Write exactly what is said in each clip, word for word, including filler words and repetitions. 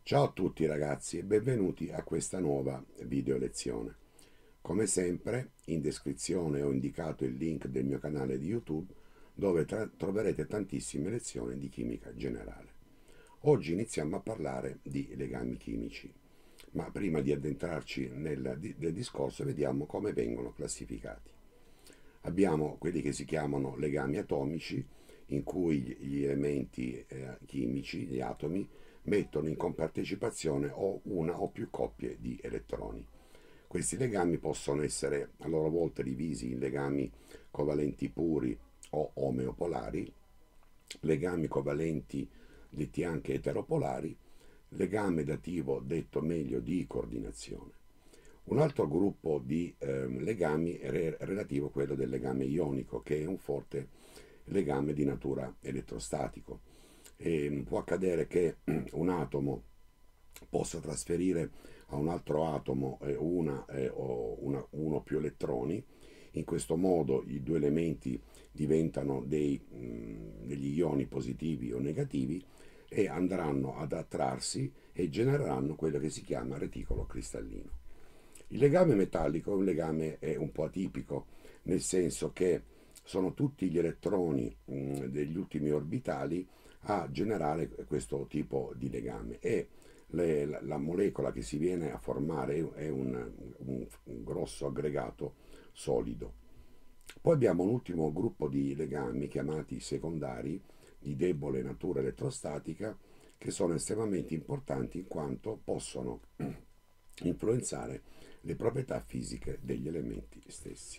Ciao a tutti ragazzi e benvenuti a questa nuova video lezione. Come sempre in descrizione ho indicato il link del mio canale di YouTube dove tra- troverete tantissime lezioni di chimica generale. Oggi iniziamo a parlare di legami chimici, ma prima di addentrarci nel, di- del discorso vediamo come vengono classificati. Abbiamo quelli che si chiamano legami atomici, in cui gli elementi eh, chimici, gli atomi, mettono in compartecipazione o una o più coppie di elettroni. Questi legami possono essere a loro volta divisi in legami covalenti puri o omeopolari, legami covalenti detti anche eteropolari, legame dativo detto meglio di coordinazione. Un altro gruppo di eh, legami è re- relativo a quello del legame ionico, che è un forte legame di natura elettrostatico. E può accadere che un atomo possa trasferire a un altro atomo eh, una, eh, o una, uno o più elettroni. In questo modo i due elementi diventano dei, mh, degli ioni positivi o negativi e andranno ad attrarsi e genereranno quello che si chiama reticolo cristallino. Il legame metallico è un legame è un po' atipico, nel senso che sono tutti gli elettroni mh, degli ultimi orbitali a generare questo tipo di legame e le, la, la, molecola che si viene a formare è un, un, un grosso aggregato solido. Poi abbiamo un ultimo gruppo di legami chiamati secondari di debole natura elettrostatica che sono estremamente importanti in quanto possono influenzare le proprietà fisiche degli elementi stessi.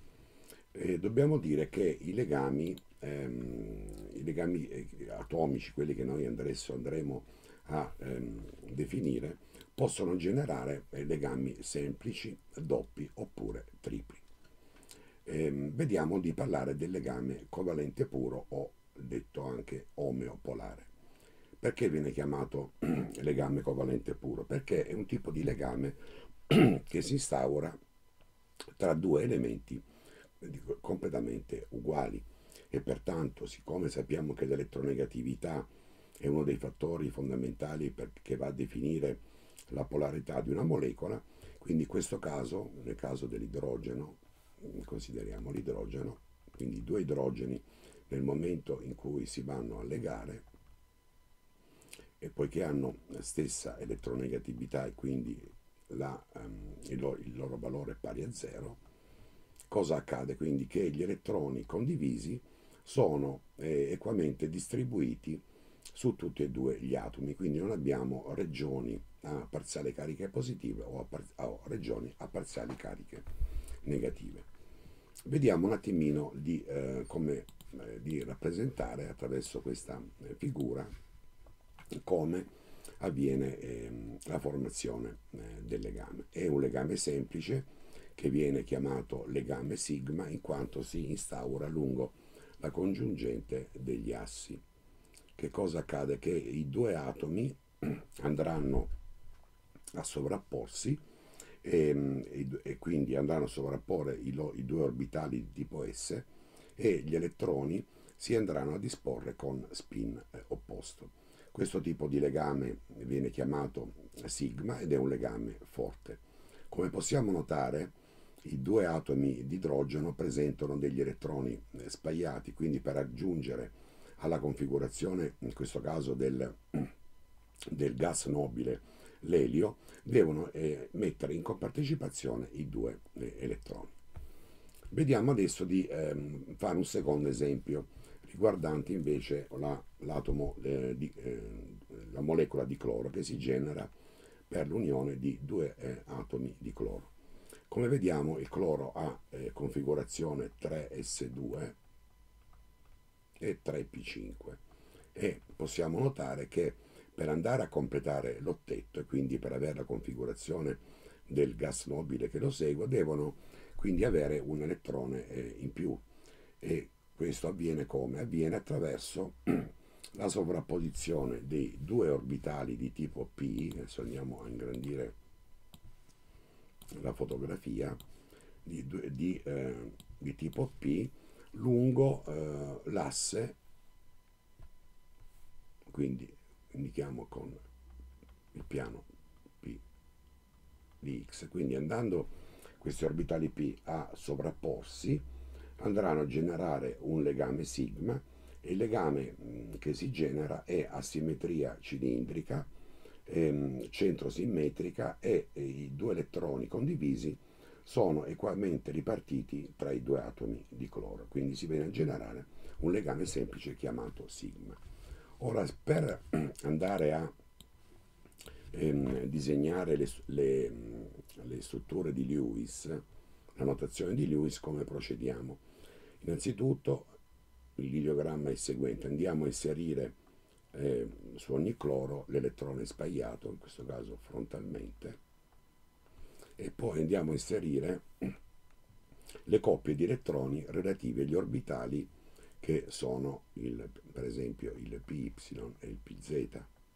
E dobbiamo dire che i legami, ehm, i legami eh, atomici, quelli che noi adesso andremo a ehm, definire, possono generare eh, legami semplici, doppi oppure tripli. Ehm, vediamo di parlare del legame covalente puro o detto anche omeopolare. Perché viene chiamato legame covalente puro? Perché è un tipo di legame che si instaura tra due elementi completamente uguali e pertanto, siccome sappiamo che l'elettronegatività è uno dei fattori fondamentali che va a definire la polarità di una molecola, quindi in questo caso, nel caso dell'idrogeno, consideriamo l'idrogeno, quindi due idrogeni nel momento in cui si vanno a legare e poiché hanno la stessa elettronegatività e quindi la, um, il, loro, il loro valore è pari a zero, cosa accade? Quindi che gli elettroni condivisi sono eh, equamente distribuiti su tutti e due gli atomi, quindi non abbiamo regioni a parziali cariche positive o, a par- o regioni a parziali cariche negative. Vediamo un attimino di eh, come eh, di rappresentare attraverso questa eh, figura come avviene ehm, la formazione eh, del legame. È un legame semplice che viene chiamato legame sigma in quanto si instaura lungo la congiungente degli assi. Che cosa accade? Che i due atomi andranno a sovrapporsi e, e, e quindi andranno a sovrapporre i, lo, i due orbitali di tipo S e gli elettroni si andranno a disporre con spin eh, opposto. Questo tipo di legame viene chiamato sigma ed è un legame forte. Come possiamo notare, i due atomi di idrogeno presentano degli elettroni eh, spaiati, quindi per aggiungere alla configurazione, in questo caso del, del gas nobile, l'elio, devono eh, mettere in compartecipazione i due eh, elettroni. Vediamo adesso di ehm, fare un secondo esempio riguardante invece la, l'atomo, eh, di, eh, la molecola di cloro che si genera per l'unione di due eh, atomi di cloro. Come vediamo il cloro ha eh, configurazione tre S due e tre P cinque e possiamo notare che per andare a completare l'ottetto e quindi per avere la configurazione del gas nobile che lo segue devono quindi avere un elettrone eh, in più e questo avviene come? Avviene attraverso la sovrapposizione dei due orbitali di tipo P, adesso andiamo a ingrandire la fotografia, di, di, eh, di tipo P lungo eh, l'asse, quindi indichiamo con il X. Quindi andando questi orbitali P a sovrapporsi, andranno a generare un legame sigma, e il legame mh, che si genera è asimmetria cilindrica, ehm, centro simmetrica, e, e i due elettroni condivisi sono equamente ripartiti tra i due atomi di cloro, quindi si viene a generare un legame semplice chiamato sigma. Ora, per andare a ehm, disegnare le, le, le strutture di Lewis, la notazione di Lewis, come procediamo? Innanzitutto il liliogramma è il seguente: andiamo a inserire eh, su ogni cloro l'elettrone sbagliato, in questo caso frontalmente, e poi andiamo a inserire le coppie di elettroni relative agli orbitali che sono il, per esempio il Py e il Pz,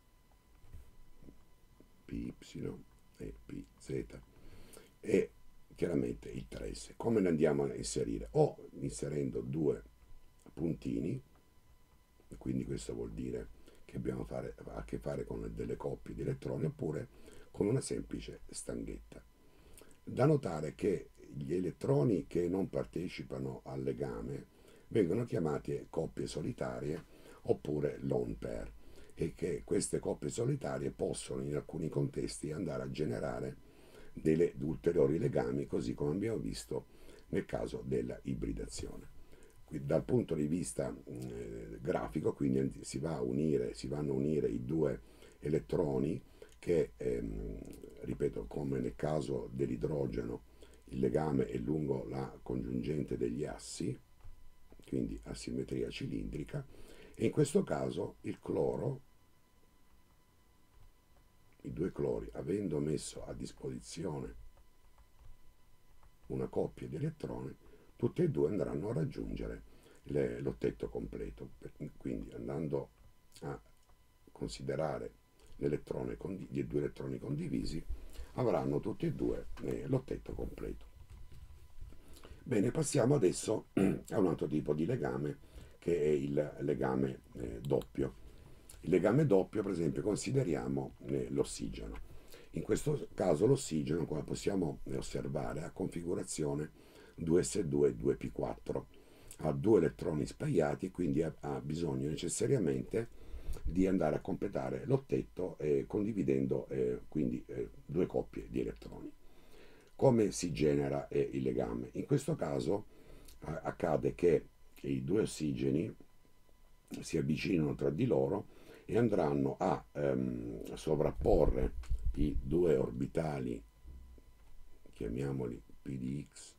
Py e Pz, e chiaramente il tre s. Come le andiamo a inserire? O inserendo due puntini, quindi questo vuol dire che abbiamo fare, a che fare con delle coppie di elettroni, oppure con una semplice stanghetta. Da notare che gli elettroni che non partecipano al legame vengono chiamati coppie solitarie oppure lone pair, e che queste coppie solitarie possono in alcuni contesti andare a generare delle ulteriori legami, così come abbiamo visto nel caso della ibridazione. Dal punto di vista eh, grafico, quindi si, va a unire, si vanno a unire i due elettroni che, ehm, ripeto, come nel caso dell'idrogeno, il legame è lungo la congiungente degli assi, quindi asimmetria cilindrica, e in questo caso il cloro, i due clori, avendo messo a disposizione una coppia di elettroni, tutti e due andranno a raggiungere le, l'ottetto completo. Quindi, andando a considerare l'elettrone, gli due elettroni condivisi, avranno tutti e due eh, l'ottetto completo. Bene, passiamo adesso a un altro tipo di legame, che è il legame eh, doppio. Il legame doppio, per esempio, consideriamo eh, l'ossigeno. In questo caso l'ossigeno, come possiamo osservare, ha configurazione due S due due P quattro, ha due elettroni sbagliati, quindi ha, ha bisogno necessariamente di andare a completare l'ottetto eh, condividendo eh, quindi eh, due coppie di elettroni. Come si genera eh, il legame? In questo caso eh, accade che, che i due ossigeni si avvicinano tra di loro e andranno a ehm, sovrapporre i due orbitali, chiamiamoli P di X,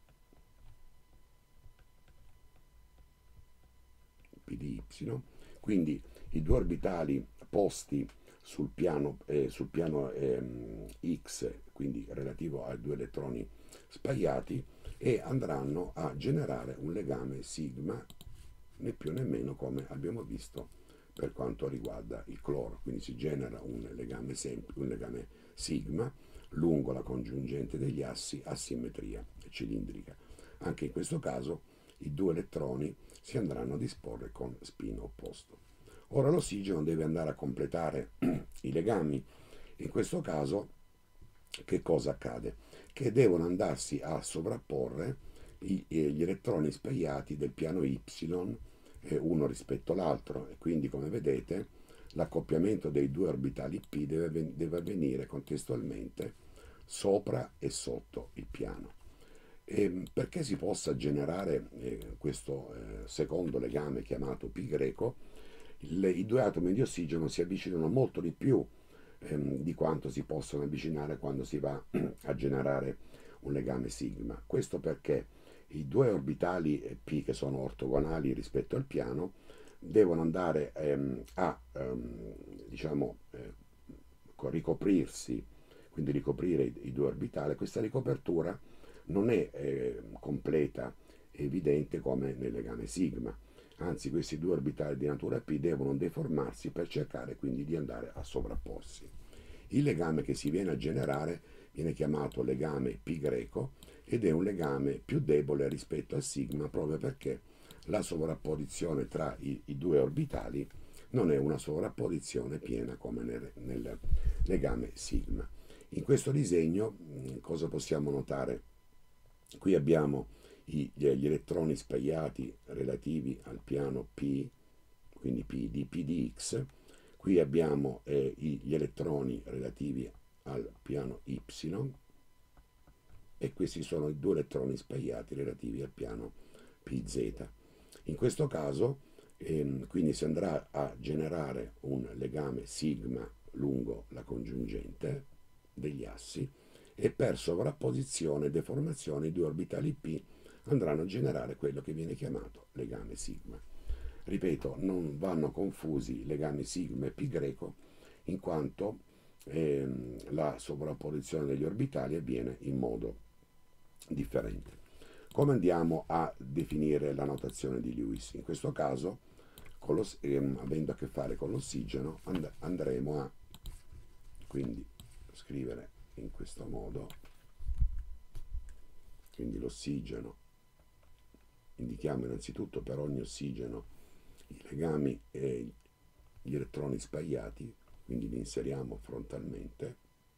P di Y, quindi i due orbitali posti sul piano, eh, sul piano ehm, X, quindi relativo ai due elettroni sbagliati, e andranno a generare un legame sigma, né più né meno, come abbiamo visto per quanto riguarda il cloro. Quindi si genera un legame, un legame sigma lungo la congiungente degli assi, asimmetria cilindrica. Anche in questo caso i due elettroni si andranno a disporre con spin opposto. Ora l'ossigeno deve andare a completare i legami. In questo caso che cosa accade? Che devono andarsi a sovrapporre i, gli elettroni sbagliati del piano Y eh, uno rispetto all'altro, e quindi, come vedete, l'accoppiamento dei due orbitali P deve, deve avvenire contestualmente sopra e sotto il piano. E perché si possa generare eh, questo eh, secondo legame chiamato Pi greco, le, i due atomi di ossigeno si avvicinano molto di più ehm, di quanto si possono avvicinare quando si va a generare un legame sigma. Questo perché i due orbitali P, che sono ortogonali rispetto al piano, devono andare ehm, a ehm, diciamo eh, ricoprirsi, quindi ricoprire i, i due orbitali. Questa ricopertura non è eh, completa e evidente come nel legame sigma, anzi questi due orbitali di natura P devono deformarsi per cercare quindi di andare a sovrapporsi. Il legame che si viene a generare viene chiamato legame Pi greco ed è un legame più debole rispetto al sigma, proprio perché la sovrapposizione tra i, i due orbitali non è una sovrapposizione piena come nel, nel legame sigma. In questo disegno cosa possiamo notare? Qui abbiamo gli, gli elettroni spaiati relativi al piano P, quindi P di P di X. Qui abbiamo eh, gli elettroni relativi al piano Y, e questi sono i due elettroni spaiati relativi al piano P Z. In questo caso ehm, quindi si andrà a generare un legame sigma lungo la congiungente degli assi, e per sovrapposizione e deformazione i due orbitali P andranno a generare quello che viene chiamato legame sigma. Ripeto, non vanno confusi legami sigma e pi greco, in quanto ehm, la sovrapposizione degli orbitali avviene in modo differente. Come andiamo a definire la notazione di Lewis? In questo caso, con lo, ehm, avendo a che fare con l'ossigeno, and andremo a quindi scrivere in questo modo, quindi l'ossigeno, indichiamo innanzitutto per ogni ossigeno i legami e gli elettroni spaiati, quindi li inseriamo frontalmente,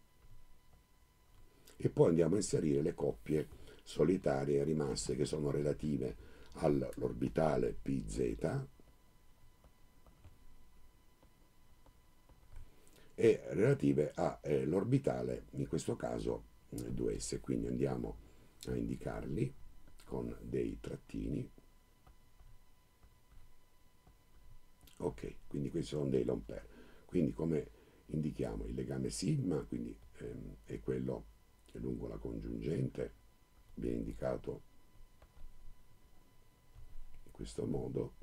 e poi andiamo a inserire le coppie solitarie rimaste che sono relative all'orbitale P Z e relative all'orbitale, in questo caso due S, quindi andiamo a indicarli con dei trattini. Ok, quindi questi sono dei lone pair. Quindi come indichiamo il legame sigma, quindi ehm, è quello che lungo la congiungente viene indicato in questo modo,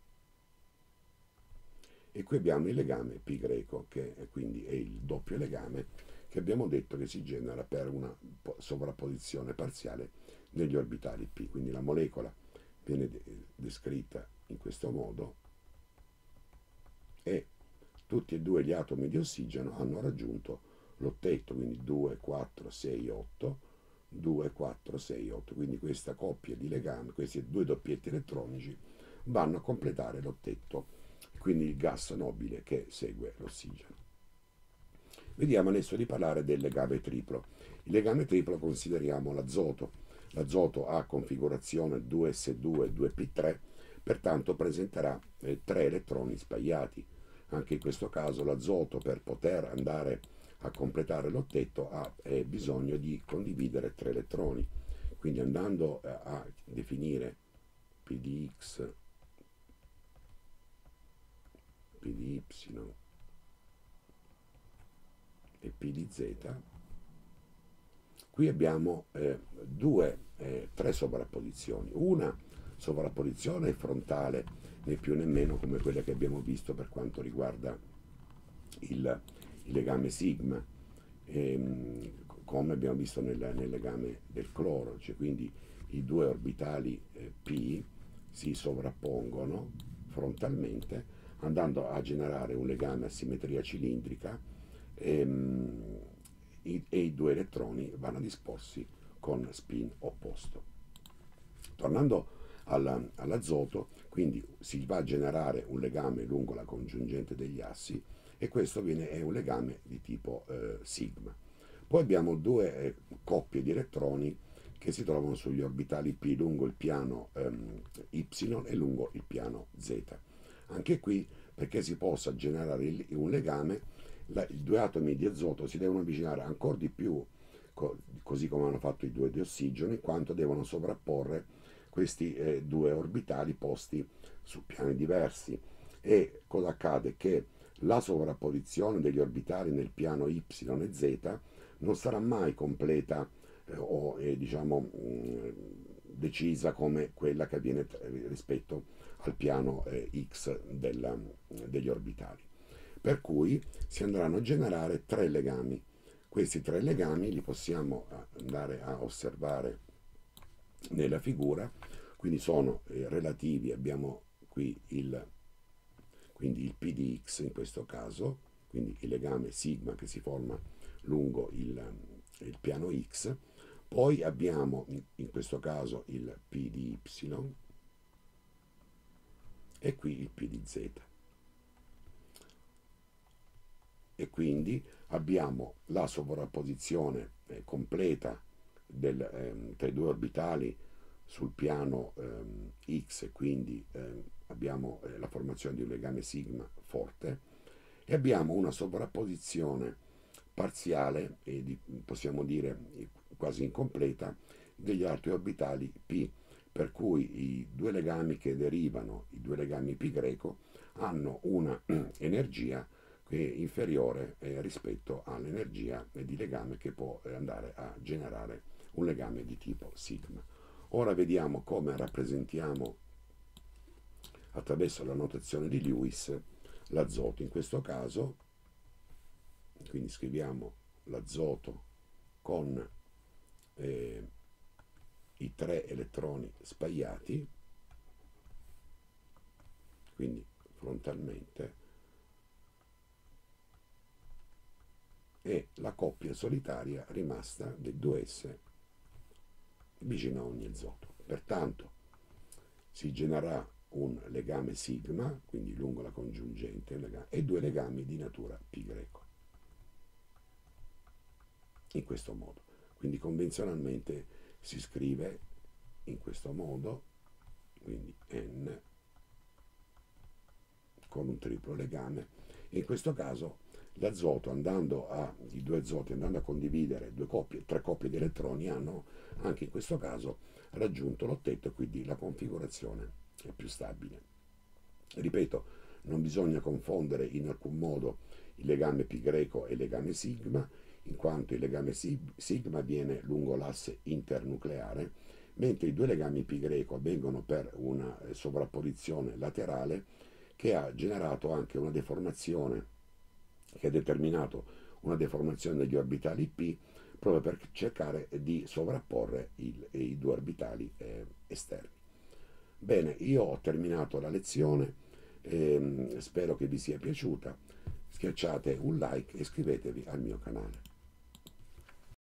e qui abbiamo il legame pi greco, che è, quindi è il doppio legame che abbiamo detto che si genera per una sovrapposizione parziale degli orbitali P. Quindi la molecola viene de descritta in questo modo, e tutti e due gli atomi di ossigeno hanno raggiunto l'ottetto, quindi due, quattro, sei, otto, due, quattro, sei, otto. Quindi questa coppia di legami, questi due doppietti elettronici, vanno a completare l'ottetto, quindi il gas nobile che segue l'ossigeno. Vediamo adesso di parlare del legame triplo. Il legame triplo consideriamo l'azoto. L'azoto ha configurazione due S due due P tre, pertanto presenterà eh, tre elettroni spaiati. Anche in questo caso l'azoto, per poter andare a completare l'ottetto, ha eh, bisogno di condividere tre elettroni. Quindi andando eh, a definire P di X, P di Y e P di Z, qui abbiamo eh, due, eh, tre sovrapposizioni. Una sovrapposizione frontale, né più né meno come quella che abbiamo visto per quanto riguarda il, il legame sigma, ehm, come abbiamo visto nel, nel legame del cloro, cioè quindi i due orbitali eh, P si sovrappongono frontalmente, andando a generare un legame a simmetria cilindrica, ehm, i, e i due elettroni vanno a disporsi con spin opposto. Tornando all'azoto, quindi si va a generare un legame lungo la congiungente degli assi, e questo viene, è un legame di tipo eh, sigma. Poi abbiamo due eh, coppie di elettroni che si trovano sugli orbitali P lungo il piano ehm, Y e lungo il piano Z. Anche qui, perché si possa generare il, un legame, la, i due atomi di azoto si devono avvicinare ancora di più, co, così come hanno fatto i due di ossigeno, in quanto devono sovrapporre questi eh, due orbitali posti su piani diversi. E cosa accade? Che la sovrapposizione degli orbitali nel piano Y e Z non sarà mai completa eh, o eh, diciamo mh, decisa come quella che avviene rispetto al piano eh, X della, degli orbitali. Per cui si andranno a generare tre legami. Questi tre legami li possiamo andare a osservare nella figura, quindi sono eh, relativi, abbiamo qui il, quindi il P di X in questo caso, quindi il legame sigma che si forma lungo il, il piano X, poi abbiamo in, in questo caso il P di Y e qui il P di Z. E quindi abbiamo la sovrapposizione eh, completa del, ehm, tra i due orbitali sul piano ehm, X, quindi ehm, abbiamo eh, la formazione di un legame sigma forte, e abbiamo una sovrapposizione parziale e di, possiamo dire quasi incompleta degli altri orbitali P, per cui i due legami che derivano, i due legami π greco, hanno una energia che è inferiore eh, rispetto all'energia di legame che può andare a generare un legame di tipo sigma. Ora vediamo come rappresentiamo attraverso la notazione di Lewis l'azoto. In questo caso, quindi scriviamo l'azoto con eh, i tre elettroni spaiati, quindi frontalmente, e la coppia solitaria rimasta del due s vicino a ogni azoto. Pertanto si genererà un legame sigma, quindi lungo la congiungente, legame, e due legami di natura π greco. In questo modo. Quindi convenzionalmente si scrive in questo modo, quindi N con un triplo legame. In questo caso l'azoto, andando a, i due azoti andando a condividere due coppie, tre coppie di elettroni, hanno anche in questo caso raggiunto l'ottetto, e quindi la configurazione è più stabile. Ripeto, non bisogna confondere in alcun modo il legame π greco e il legame sigma, in quanto il legame sigma avviene lungo l'asse internucleare, mentre i due legami π greco avvengono per una sovrapposizione laterale che ha generato anche una deformazione, che ha determinato una deformazione degli orbitali P, proprio per cercare di sovrapporre il, i due orbitali eh, esterni. Bene, io ho terminato la lezione, ehm, spero che vi sia piaciuta. Schiacciate un like e iscrivetevi al mio canale.